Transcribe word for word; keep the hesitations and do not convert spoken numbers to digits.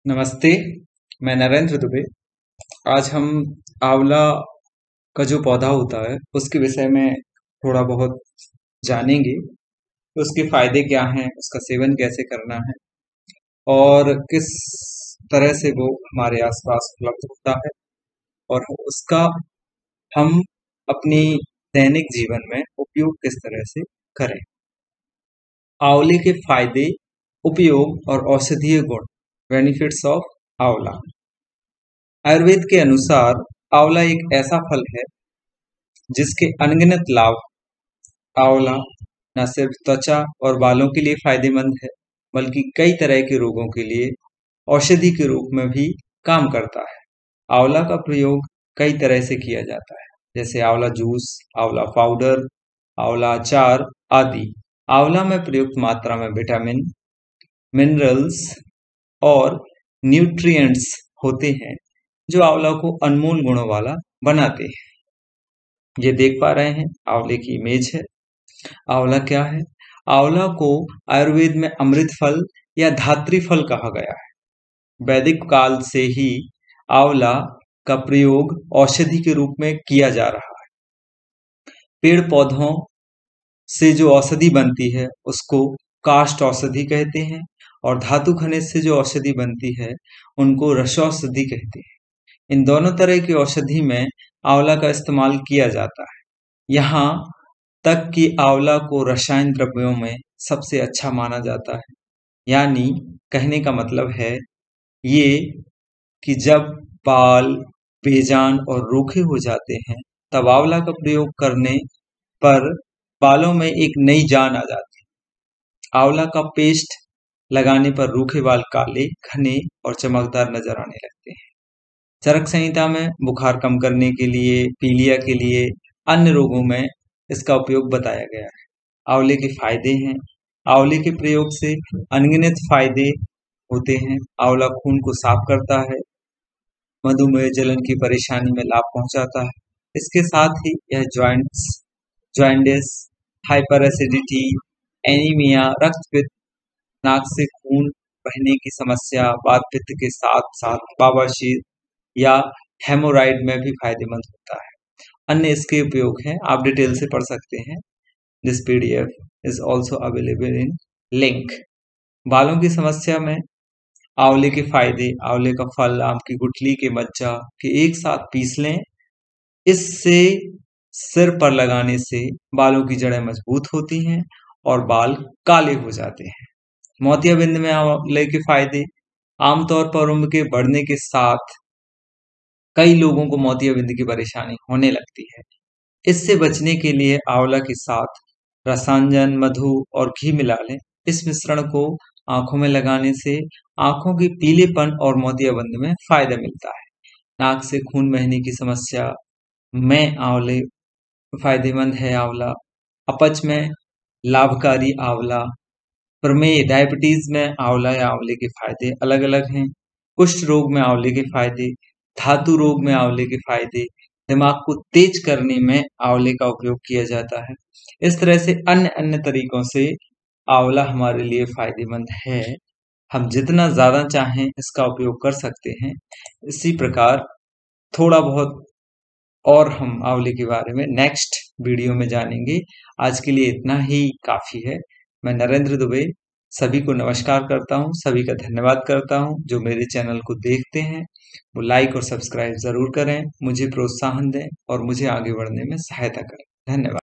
नमस्ते, मैं नरेंद्र दुबे। आज हम आंवला का जो पौधा होता है उसके विषय में थोड़ा बहुत जानेंगे। उसके फायदे क्या हैं, उसका सेवन कैसे करना है और किस तरह से वो हमारे आसपास उपलब्ध होता है और उसका हम अपनी दैनिक जीवन में उपयोग किस तरह से करें। आंवले के फायदे, उपयोग और औषधीय गुण, बेनिफिट्स ऑफ आंवला। आयुर्वेद के अनुसार आंवला एक ऐसा फल है जिसके अनगिनत लाभ। आंवला न सिर्फ त्वचा और बालों के लिए फायदेमंद है, बल्कि कई तरह के रोगों के लिए औषधि के रूप में भी काम करता है। आंवला का प्रयोग कई तरह से किया जाता है, जैसे आंवला जूस, आंवला पाउडर, आंवला अचार आदि। आंवला में प्रयुक्त मात्रा में विटामिन, मिनरल्स और न्यूट्रिएंट्स होते हैं जो आंवला को अनमोल गुणों वाला बनाते हैं। ये देख पा रहे हैं, आंवले की इमेज है। आंवला क्या है? आंवला को आयुर्वेद में अमृत फल या धात्री फल कहा गया है। वैदिक काल से ही आंवला का प्रयोग औषधि के रूप में किया जा रहा है। पेड़ पौधों से जो औषधि बनती है उसको काष्ठ औषधि कहते हैं और धातु खनिज से जो औषधि बनती है उनको रसौषधि कहते हैं। इन दोनों तरह की औषधि में आंवला का इस्तेमाल किया जाता है। यहाँ तक कि आंवला को रसायन द्रव्यों में सबसे अच्छा माना जाता है। यानी कहने का मतलब है ये कि जब बाल बेजान और रूखे हो जाते हैं तब आंवला का प्रयोग करने पर बालों में एक नई जान आ जाती है। आंवला का पेस्ट लगाने पर रूखे बाल काले, घने और चमकदार नजर आने लगते हैं। चरक संहिता में बुखार कम करने के लिए, पीलिया के लिए, अन्य रोगों में इसका उपयोग बताया गया है। आंवले के फायदे हैं। आंवले के प्रयोग से अनगिनत फायदे होते हैं। आंवला खून को साफ करता है, मधुमेह जलन की परेशानी में लाभ पहुंचाता है। इसके साथ ही यह जॉइंट्स, जॉइंटिस, हाइपर एसिडिटी, एनीमिया, रक्तपित्त, नाक से खून बहने की समस्या, वात पित्त के साथ साथ बवासीर या हेमोराइड में भी फायदेमंद होता है। अन्य इसके उपयोग हैं, आप डिटेल से पढ़ सकते हैं। This PDF is also available in link. बालों की समस्या में आंवले के फायदे। आंवले का फल, आम की गुठली के मज्जा के एक साथ पीस लें। इससे सिर पर लगाने से बालों की जड़ें मजबूत होती हैं और बाल काले हो जाते हैं। मोतियाबिंद में आंवले के फायदे। आमतौर पर उम्र के बढ़ने के साथ कई लोगों को मोतियाबिंद की परेशानी होने लगती है। इससे बचने के लिए आंवला के साथ रसांजन, मधु और घी मिला लें। इस मिश्रण को आंखों में लगाने से आंखों की पीलेपन और मोतियाबिंद में फायदा मिलता है। नाक से खून बहने की समस्या में आंवले फायदेमंद है। आंवला अपच में लाभकारी। आंवला प्रमेय, डायबिटीज में आंवला या आंवले के फायदे अलग अलग हैं। कुष्ठ रोग में आंवले के फायदे, धातु रोग में आंवले के फायदे, दिमाग को तेज करने में आंवले का उपयोग किया जाता है। इस तरह से अन्य अन्य तरीकों से आंवला हमारे लिए फायदेमंद है। हम जितना ज्यादा चाहें इसका उपयोग कर सकते हैं। इसी प्रकार थोड़ा बहुत और हम आंवले के बारे में नेक्स्ट वीडियो में जानेंगे। आज के लिए इतना ही काफी है। मैं नरेंद्र दुबे सभी को नमस्कार करता हूँ, सभी का धन्यवाद करता हूँ जो मेरे चैनल को देखते हैं। वो लाइक और सब्सक्राइब जरूर करें, मुझे प्रोत्साहन दें और मुझे आगे बढ़ने में सहायता करें। धन्यवाद।